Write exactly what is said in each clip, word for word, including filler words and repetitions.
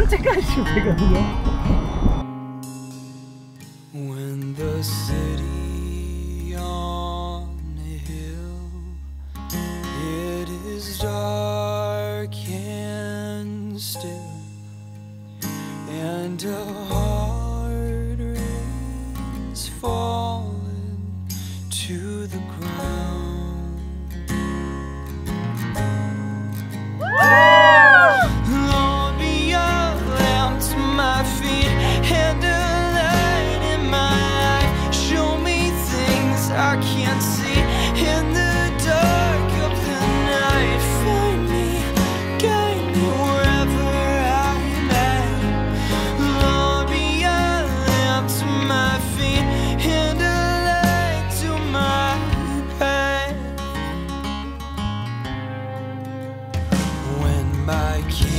깜짝깜짝 되거든요. When the city on a hill, it is dark and still, and a hard rain's fallen to the ground. Lord, be a lamp to my feet and a light in my life. Show me things I can't see in the dark of the night. Find me, guide me wherever I'm at. Lord, be a lamp to my feet and a light to my path. When my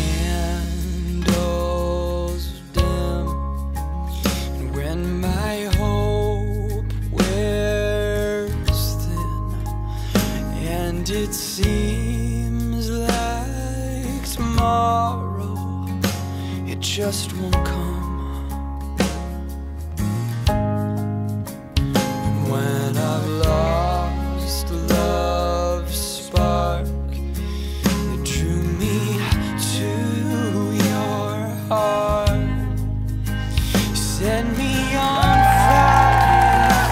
candles dim, and when my hope wears thin, and it seems like tomorrow it just won't come. And when I've lost love's spark that drew me to your heart, set me on fire,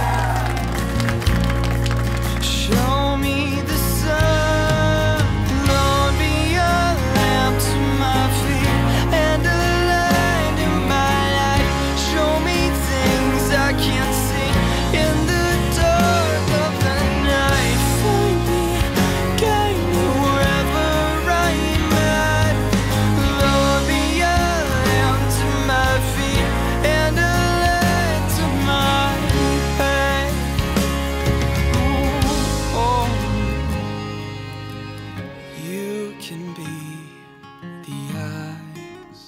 show me the sun. Lord, be a lamp to my feet and a light in my life. Show me things I can't see in the dark of the night. Find me, guide me wherever I'm at. Lord, be a lamp to my feet and a light to my path. Ooh, oh. You can be the eyes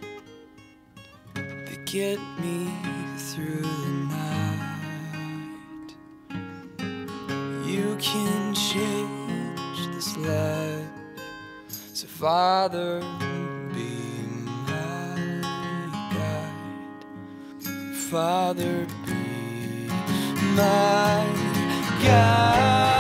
that get me through the night. You can change this life. So Father, be my guide. Father, be my guide.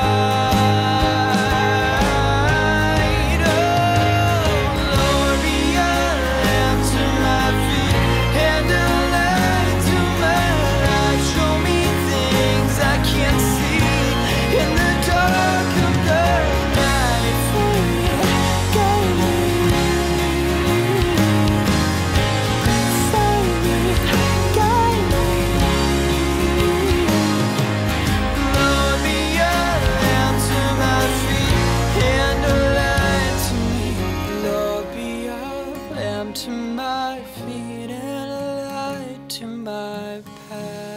Oh, Lord, be a lamp to my feet and a light to my life. Show me things I can't see in the dark of the night. Find me, guide me. Find me, guide me. Lord, be a lamp to my feet and a light to me. Lord, be a lamp to my feet and a light to my path.